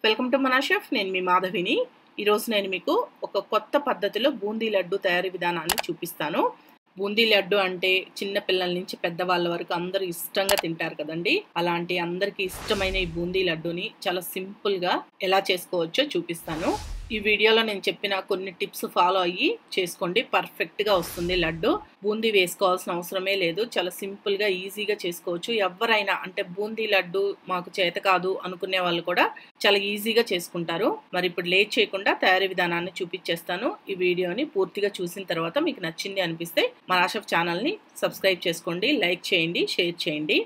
Welcome to మన chef. నేను మీ మాధవిని. ఈరోజు నేను మీకు ఒక కొత్త పద్ధతిలో బూందీ లడ్డు తయారీ విధానాన్ని చూపిస్తాను. బూందీ లడ్డు అంటే చిన్న పిల్లల నుంచి పెద్దవాళ్ళ వరకు అందరూ ఇష్టంగా తింటారు కదండి. అలాంటి అందరికీ ఇష్టమైన ఈ బూందీ లడ్డూని చాలా సింపుల్గా ఎలా చేసుకోవచ్చో చూపిస్తాను. ఈ వీడియోలో నేను చెప్పిన కొన్ని టిప్స్ ఫాలో అయ్యి చేసుకోండి, పర్ఫెక్ట్గా వస్తుంది లడ్డు. బూందీ వేసుకోవాల్సిన అవసరమే లేదు, చాలా సింపుల్గా ఈజీగా చేసుకోవచ్చు. ఎవరైనా అంటే బూందీ లడ్డు మాకు చేత కాదు అనుకునే వాళ్ళు కూడా చాలా ఈజీగా చేసుకుంటారు. మరి ఇప్పుడు లేట్ చేయకుండా తయారీ విధానాన్ని చూపించేస్తాను. ఈ వీడియోని పూర్తిగా చూసిన తర్వాత మీకు నచ్చింది అనిపిస్తే మన షెఫ్ ఛానల్ని సబ్స్క్రైబ్ చేసుకోండి, లైక్ చేయండి, షేర్ చేయండి.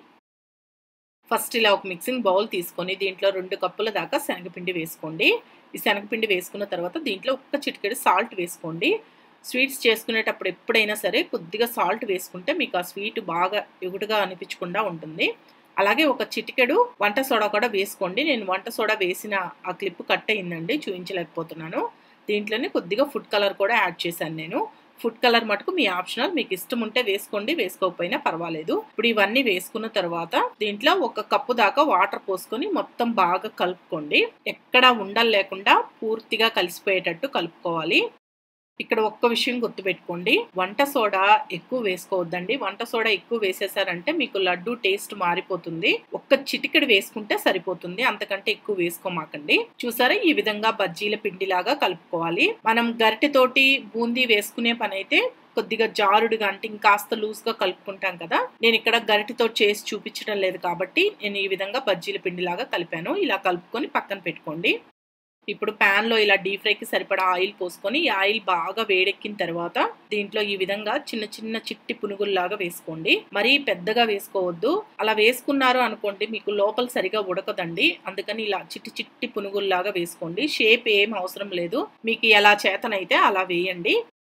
ఫస్ట్ ఇలా ఒక మిక్సింగ్ బౌల్ తీసుకొని దీంట్లో 2 కప్పుల దాకా శనగపిండి వేసుకోండి. ఈ శనగపిండి వేసుకున్న తర్వాత దీంట్లో ఒక్క చిటికెడు సాల్ట్ వేసుకోండి. స్వీట్స్ చేసుకునేటప్పుడు ఎప్పుడైనా సరే కొద్దిగా సాల్ట్ వేసుకుంటే మీకు ఆ స్వీట్ బాగా ఎగుటుగా అనిపించకుండా ఉంటుంది. అలాగే ఒక చిటికెడు వంట సోడా కూడా వేసుకోండి. నేను వంట సోడా వేసిన ఆ క్లిప్ కట్ అయిందండి, చూపించలేకపోతున్నాను. దీంట్లోనే కొద్దిగా ఫుడ్ కలర్ కూడా యాడ్ చేశాను నేను. ఫుడ్ కలర్ మటుకు మీ ఆప్షనల్, మీకు ఇష్టం ఉంటే వేసుకోండి, వేసుకోకపోయినా పర్వాలేదు. ఇప్పుడు ఇవన్నీ వేసుకున్న తర్వాత దీంట్లో 1 కప్పు దాకా వాటర్ పోసుకొని మొత్తం బాగా కలుపుకోండి. ఎక్కడా ఉండలు లేకుండా పూర్తిగా కలిసిపోయేటట్టు కలుపుకోవాలి. ఇక్కడ ఒక్క విషయం గుర్తుపెట్టుకోండి, వంట సోడా ఎక్కువ వేసుకోవద్దండి. వంట సోడా ఎక్కువ వేసేసారంటే మీకు లడ్డు టేస్ట్ మారిపోతుంది. ఒక్క చిటికెడు వేసుకుంటే సరిపోతుంది, అంతకంటే ఎక్కువ వేసుకోమాకండి. చూసారా, ఈ విధంగా బజ్జీల పిండిలాగా కలుపుకోవాలి. మనం గరిటెతోటి బూందీ వేసుకునే పని అయితే కొద్దిగా జారుడుగా అంటే ఇంకాస్త లూజ్గా కలుపుకుంటాం కదా. నేను ఇక్కడ గరిటెతో చేసి చూపించడం లేదు కాబట్టి నేను ఈ విధంగా బజ్జీల పిండిలాగా కలిపాను. ఇలా కలుపుకొని పక్కన పెట్టుకోండి. ఇప్పుడు ప్యాన్లో ఇలా డీప్ ఫ్రైకి సరిపడా ఆయిల్ పోసుకొని ఈ ఆయిల్ బాగా వేడెక్కిన తర్వాత దీంట్లో ఈ విధంగా చిన్న చిన్న చిట్టి పునుగుల్లాగా వేసుకోండి. మరీ పెద్దగా వేసుకోవద్దు. అలా వేసుకున్నారు అనుకోండి మీకు లోపల సరిగా ఉడకదండి. అందుకని ఇలా చిట్టి చిట్టి పునుగుల్లాగా వేసుకోండి. షేప్ ఏం అవసరం లేదు, మీకు ఎలా చేతనైతే అలా వేయండి.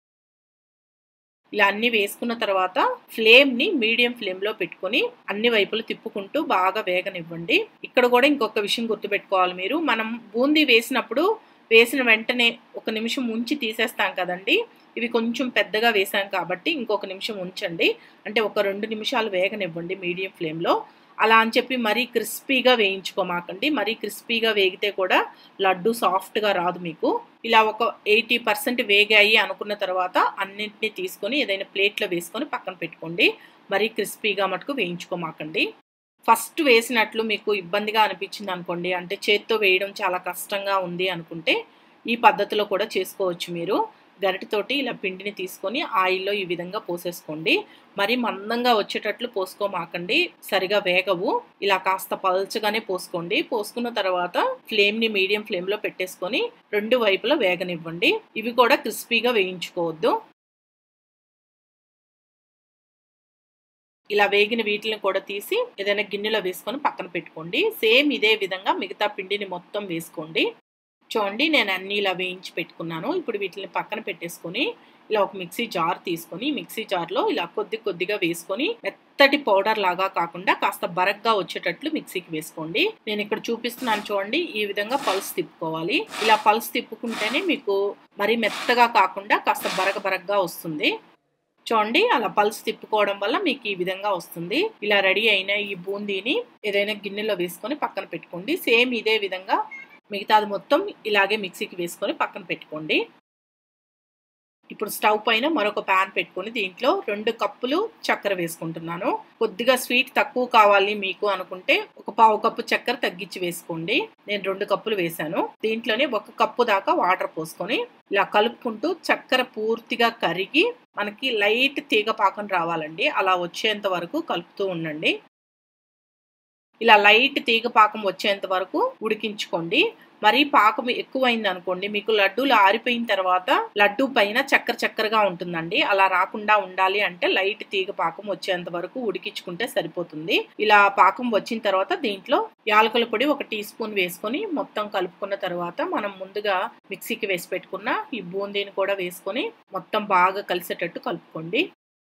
ఇలా అన్ని వేసుకున్న తర్వాత ఫ్లేమ్ని మీడియం ఫ్లేమ్లో పెట్టుకొని అన్ని వైపులు తిప్పుకుంటూ బాగా వేగనివ్వండి. ఇక్కడ కూడా ఇంకొక విషయం గుర్తుపెట్టుకోవాలి మీరు, మనం బూందీ వేసినప్పుడు వేసిన వెంటనే 1 నిమిషం ఉంచి తీసేస్తాం కదండి. ఇవి కొంచెం పెద్దగా వేసాం కాబట్టి ఇంకొక నిమిషం ఉంచండి, అంటే ఒక 2 నిమిషాలు వేగనివ్వండి మీడియం ఫ్లేమ్లో. అలా అని చెప్పి మరీ క్రిస్పీగా వేయించుకోమాకండి. మరీ క్రిస్పీగా వేగితే కూడా లడ్డు సాఫ్ట్గా రాదు మీకు. ఇలా ఒక 80% వేగాయి అనుకున్న తర్వాత అన్నింటినీ తీసుకొని ఏదైనా ప్లేట్లో వేసుకొని పక్కన పెట్టుకోండి. మరీ క్రిస్పీగా మటుకు వేయించుకోమాకండి. ఫస్ట్ వేసినట్లు మీకు ఇబ్బందిగా అనిపించింది అనుకోండి, అంటే చేత్తో వేయడం చాలా కష్టంగా ఉంది అనుకుంటే ఈ పద్ధతిలో కూడా చేసుకోవచ్చు. మీరు గరిటెతోటి ఇలా పిండిని తీసుకొని ఆయిల్లో ఈ విధంగా పోసేసుకోండి. మరి మందంగా వచ్చేటట్లు పోసుకోమాకండి, సరిగా వేగవు. ఇలా కాస్త పల్చగానే పోసుకోండి. పోసుకున్న తర్వాత ఫ్లేమ్ని మీడియం ఫ్లేమ్లో పెట్టేసుకొని 2 వైపులా వేగనివ్వండి. ఇవి కూడా క్రిస్పీగా వేయించుకోవద్దు. ఇలా వేగిన వీటిని కూడా తీసి ఏదైనా గిన్నెలో వేసుకొని పక్కన పెట్టుకోండి. సేమ్ ఇదే విధంగా మిగతా పిండిని మొత్తం వేసుకోండి. చూడండి, నేను అన్నీ ఇలా వేయించి పెట్టుకున్నాను. ఇప్పుడు వీటిని పక్కన పెట్టేసుకొని ఇలా ఒక మిక్సీ జార్ తీసుకొని మిక్సీ జార్లో ఇలా కొద్దిగా వేసుకొని మెత్తటి పౌడర్ లాగా కాకుండా కాస్త బరగ్గా వచ్చేటట్లు మిక్సీకి వేసుకోండి. నేను ఇక్కడ చూపిస్తున్నాను చూడండి, ఈ విధంగా పల్స్ తిప్పుకోవాలి. ఇలా పల్స్ తిప్పుకుంటేనే మీకు మరీ మెత్తగా కాకుండా కాస్త బరగగా వస్తుంది. చూడండి, అలా పల్స్ తిప్పుకోవడం వల్ల మీకు ఈ విధంగా వస్తుంది. ఇలా రెడీ అయిన ఈ బూందీని ఏదైనా గిన్నెలో వేసుకొని పక్కన పెట్టుకోండి. సేమ్ ఇదే విధంగా మిగతాది మొత్తం ఇలాగే మిక్సీకి వేసుకొని పక్కన పెట్టుకోండి. ఇప్పుడు స్టవ్ పైన మరొక ప్యాన్ పెట్టుకొని దీంట్లో 2 కప్పులు చక్కెర వేసుకుంటున్నాను. కొద్దిగా స్వీట్ తక్కువ కావాలి మీకు అనుకుంటే ఒక 1/2 కప్పు చక్కెర తగ్గించి వేసుకోండి. నేను 2 కప్పులు వేసాను. దీంట్లోనే 1 కప్పు దాకా వాటర్ పోసుకొని ఇలా కలుపుకుంటూ చక్కెర పూర్తిగా కరిగి మనకి లైట్ తీగ పాకం రావాలండి. అలా వచ్చేంత వరకు కలుపుతూ ఉండండి. ఇలా లైట్ తీగ పాకం వచ్చేంత వరకు ఉడికించుకోండి. మరీ పాకం ఎక్కువైంది అనుకోండి మీకు లడ్డూలు ఆరిపోయిన తర్వాత లడ్డూ పైన చక్కెరగా ఉంటుందండి. అలా రాకుండా ఉండాలి అంటే లైట్ తీగ పాకం వచ్చేంత వరకు ఉడికించుకుంటే సరిపోతుంది. ఇలా పాకం వచ్చిన తర్వాత దీంట్లో యాలకుల పొడి 1 టీ స్పూన్ వేసుకొని మొత్తం కలుపుకున్న తర్వాత మనం ముందుగా మిక్సీకి వేసి పెట్టుకున్న ఈ బూందీని కూడా వేసుకొని మొత్తం బాగా కలిసేటట్టు కలుపుకోండి.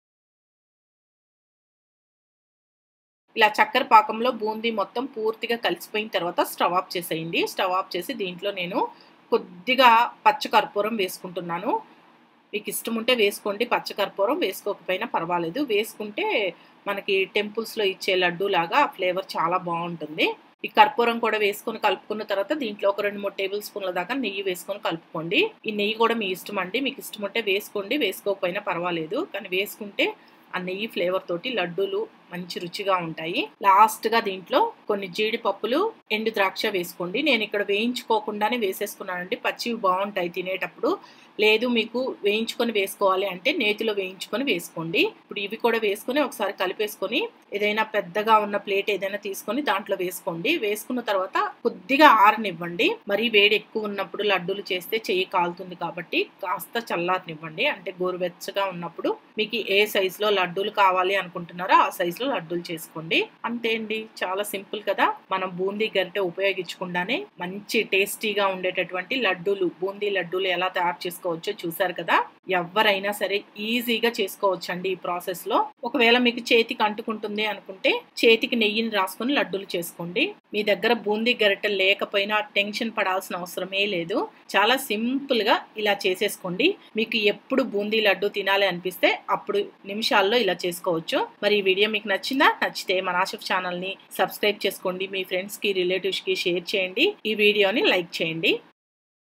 ఇలా చక్కెర పాకంలో బూందీ మొత్తం పూర్తిగా కలిసిపోయిన తర్వాత స్టవ్ ఆఫ్ చేసేయండి. స్టవ్ ఆఫ్ చేసి దీంట్లో నేను కొద్దిగా పచ్చకర్పూరం వేసుకుంటున్నాను. మీకు ఇష్టం ఉంటే వేసుకోండి, పచ్చకర్పూరం వేసుకోకపోయినా పర్వాలేదు. వేసుకుంటే మనకి టెంపుల్స్‌లో ఇచ్చే లడ్డూ లాగా ఫ్లేవర్ చాలా బావుంటుంది. ఈ కర్పూరం కూడా వేసుకొని కలుపుకున్న తర్వాత దీంట్లో ఒక 2, 3 టేబుల్ స్పూన్ల దాకా నెయ్యి వేసుకొని కలుపుకోండి. ఈ నెయ్యి కూడా మీ ఇష్టం అండి. మీకు ఇష్టం ఉంటే వేసుకోండి, వేసుకోకపోయినా పర్వాలేదు. కానీ వేసుకుంటే ఆ నెయ్యి ఫ్లేవర్ తోటి లడ్డూలు మంచి రుచిగా ఉంటాయి. లాస్ట్‌గా దీంట్లో కొన్ని జీడిపప్పులు, ఎండు ద్రాక్ష వేసుకోండి. నేను ఇక్కడ వేయించుకోకుండానే వేసేసుకున్నానండి. పచ్చివి బావుంటాయి తినేటప్పుడు. లేదు మీకు వేయించుకొని వేసుకోవాలి అంటే నేతిలో వేయించుకొని వేసుకోండి. ఇప్పుడు ఇవి కూడా వేసుకొని ఒకసారి కలిపేసుకొని ఏదైనా పెద్దగా ఉన్న ప్లేట్ ఏదైనా తీసుకొని దాంట్లో వేసుకోండి. వేసుకున్న తర్వాత కొద్దిగా ఆరనివ్వండి. మరీ వేడి ఎక్కువ ఉన్నప్పుడు లడ్డూలు చేస్తే చెయ్యి కాలుతుంది కాబట్టి కాస్త చల్లారనివ్వండి. అంటే గోరువెచ్చగా ఉన్నప్పుడు మీకు ఏ సైజులో లడ్డూలు కావాలి అనుకుంటున్నారో ఆ సైజులో లడ్డూలు చేసుకోండి. అంతే అండి, చాలా సింపుల్ కదా. మనం బూందీ గరిటె ఉపయోగించకుండానే మంచి టేస్టీగా ఉండేటటువంటి లడ్డూలు, బూందీ లడ్డూలు ఎలా తయారు చేసుకోవచ్చో చూసారు కదా. ఎవరైనా సరే ఈజీగా చేసుకోవచ్చండి ఈ ప్రాసెస్ లో. ఒకవేళ మీకు చేతికి అంటుకుంటుంది అనుకుంటే చేతికి నెయ్యిని రాసుకొని లడ్డూలు చేసుకోండి. మీ దగ్గర బూందీ గరిటె లేకపోయినా టెన్షన్ పడాల్సిన అవసరమే లేదు. చాలా సింపుల్ గా ఇలా చేసేసుకోండి. మీకు ఎప్పుడు బూందీ లడ్డు తినాలి అనిపిస్తే అప్పుడు నిమిషాల్లో ఇలా చేసుకోవచ్చు. మరి ఈ వీడియో మీకు నచ్చిందా? నచ్చితే మన ఆషఫ్ ఛానల్ ని సబ్స్క్రైబ్ చేసుకోండి. మీ ఫ్రెండ్స్ కి, రిలేటివ్స్ కి షేర్ చేయండి. ఈ వీడియోని లైక్ చేయండి.